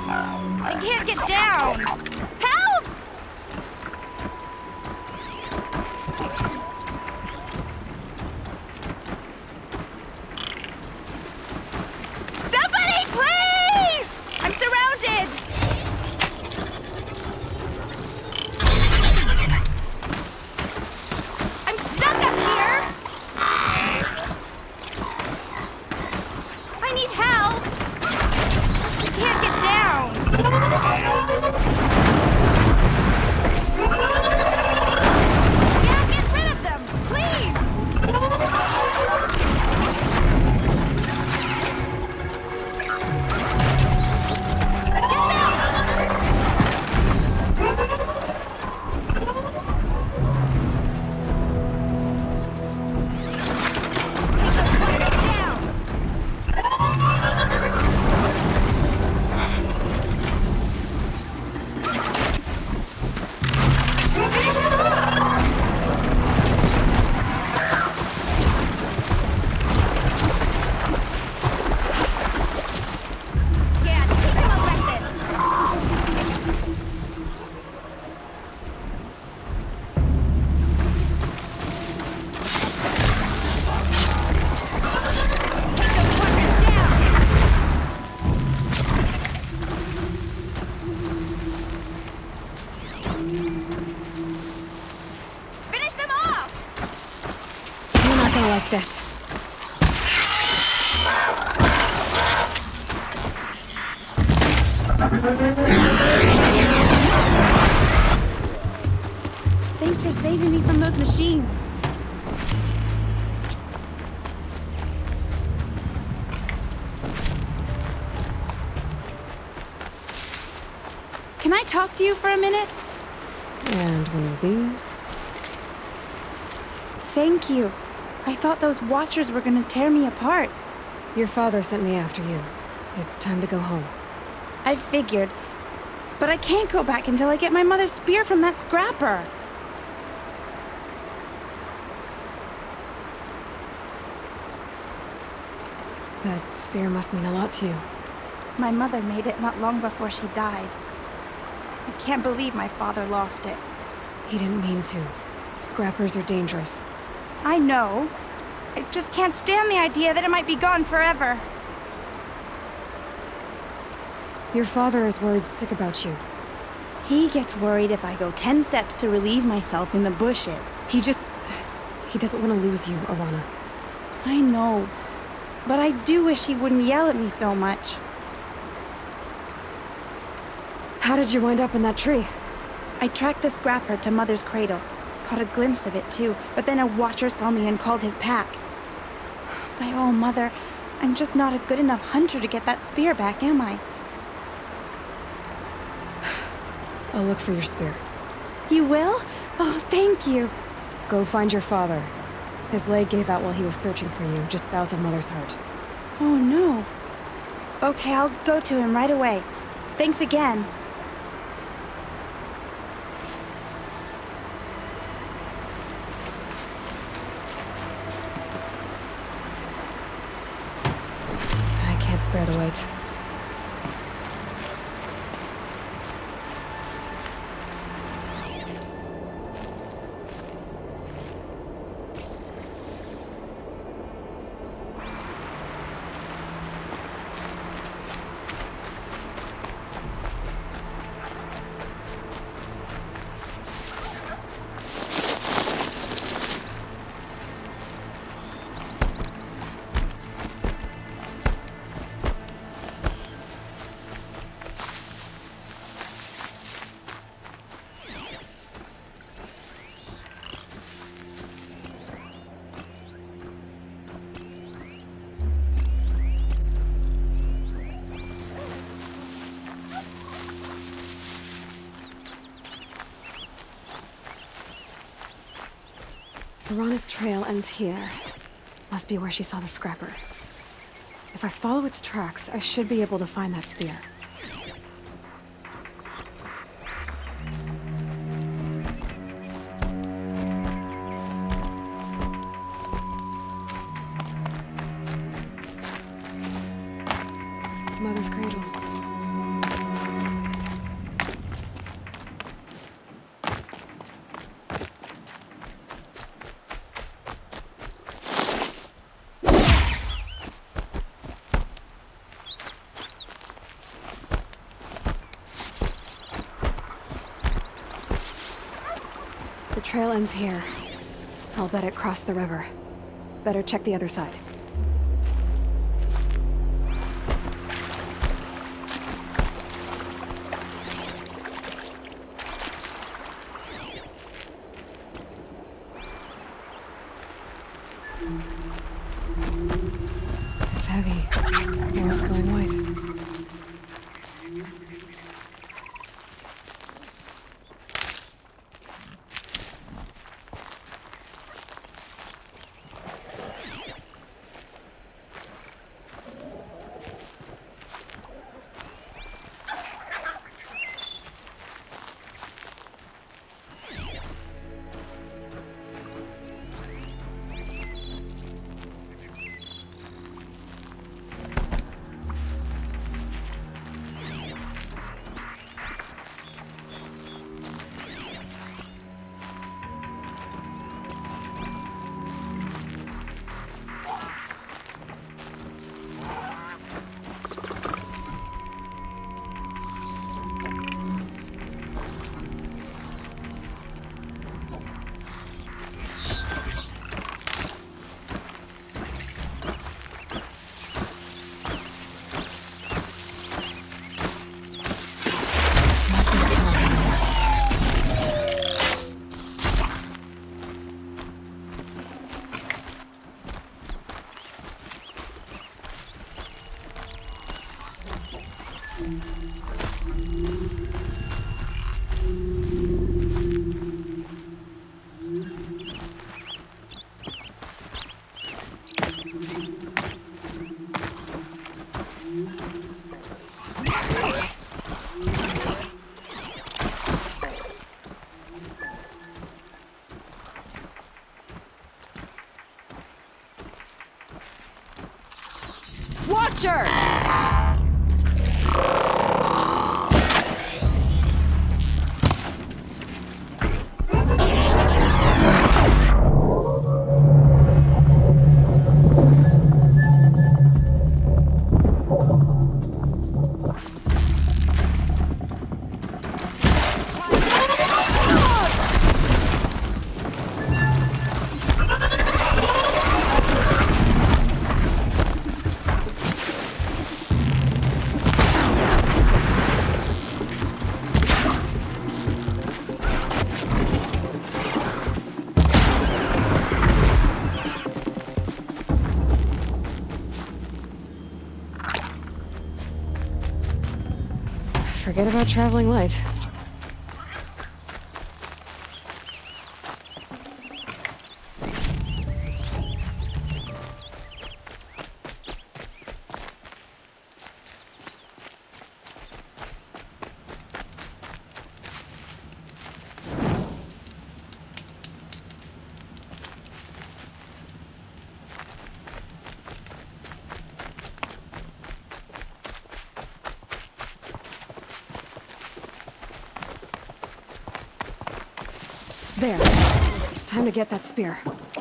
I can't get down! Help! Somebody, please! I'm surrounded! I'm stuck up here! I need help! I can't get down! Yeah, get rid of them, please! Take those targets down! Yeah, teach him a lesson! Take those targets down! Finish them off! You're not gonna like this. Thanks for saving me from those machines. Can I talk to you for a minute? And one of these. Thank you. I thought those Watchers were gonna tear me apart. Your father sent me after you. It's time to go home. I figured. But I can't go back until I get my mother's spear from that scrapper. That spear must mean a lot to you. My mother made it not long before she died. I can't believe my father lost it. He didn't mean to. Scrappers are dangerous. I know. I just can't stand the idea that it might be gone forever. Your father is worried sick about you. He gets worried if I go 10 steps to relieve myself in the bushes. He doesn't want to lose you, Arana. I know. But I do wish he wouldn't yell at me so much. How did you wind up in that tree? I tracked the scrapper to Mother's cradle. Caught a glimpse of it too, but then a Watcher saw me and called his pack. By all, Mother, I'm just not a good enough hunter to get that spear back, am I? I'll look for your spear. You will? Oh, thank you. Go find your father. His leg gave out while he was searching for you, just south of Mother's Heart. Oh, no. Okay, I'll go to him right away. Thanks again. I can't spare the wait. Arana's trail ends here. Must be where she saw the scrapper. If I follow its tracks, I should be able to find that spear. Mother's cradle. trail ends here. I'll bet it crossed the river. Better check the other side. It's heavy. Now it's going white. Watcher! Forget about traveling light. There. Time to get that spear.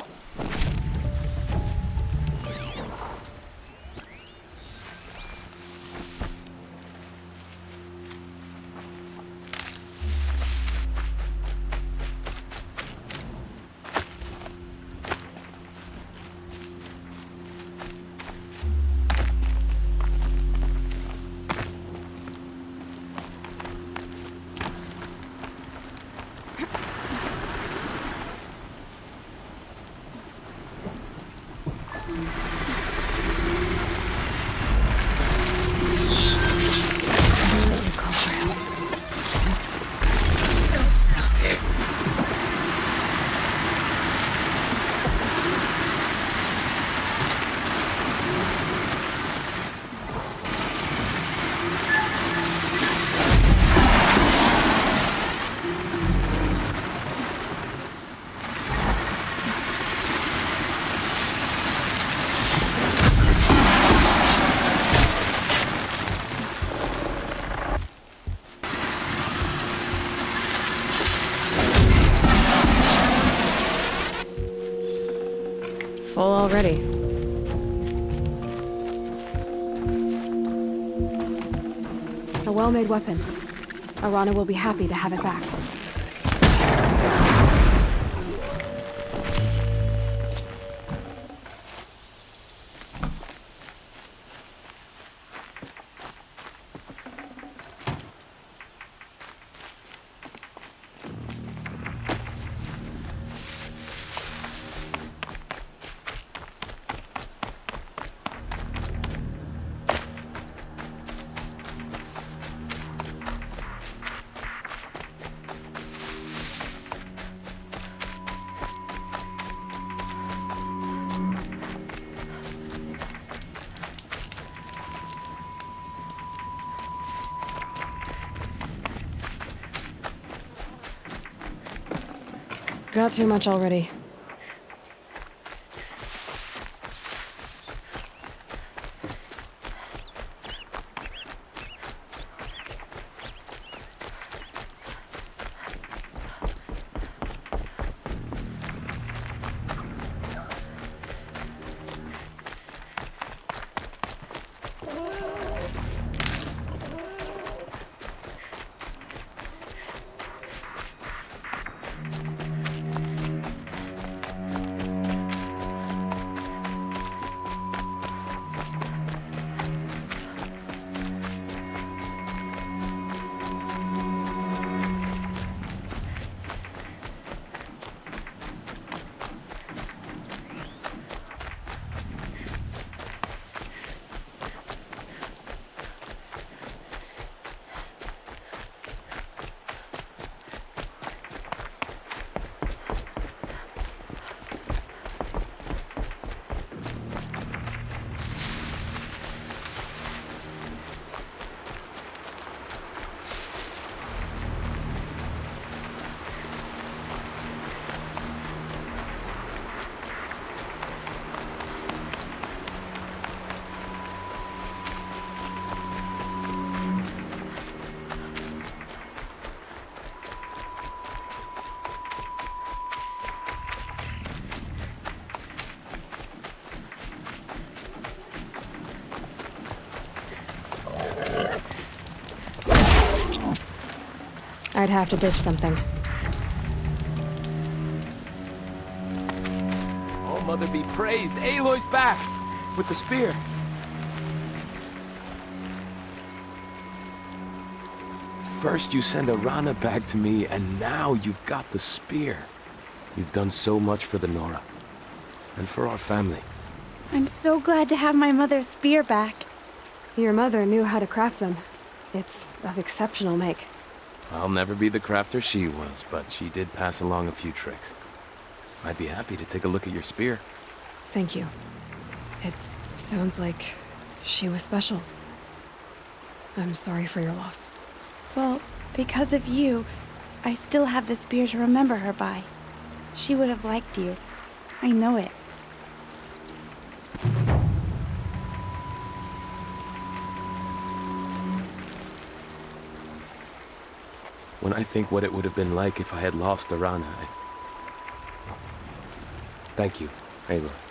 Full already. A well-made weapon. Arana will be happy to have it back. Got too much already. I'd have to ditch something. Oh, Mother be praised. Aloy's back! With the spear. First you send Arana back to me, and now you've got the spear. You've done so much for the Nora. And for our family. I'm so glad to have my mother's spear back. Your mother knew how to craft them. It's of exceptional make. I'll never be the crafter she was, but she did pass along a few tricks. I'd be happy to take a look at your spear. Thank you. It sounds like she was special. I'm sorry for your loss. Well, because of you, I still have the spear to remember her by. She would have liked you. I know it. When I think what it would have been like if I had lost Arana, Thank you, Aloy.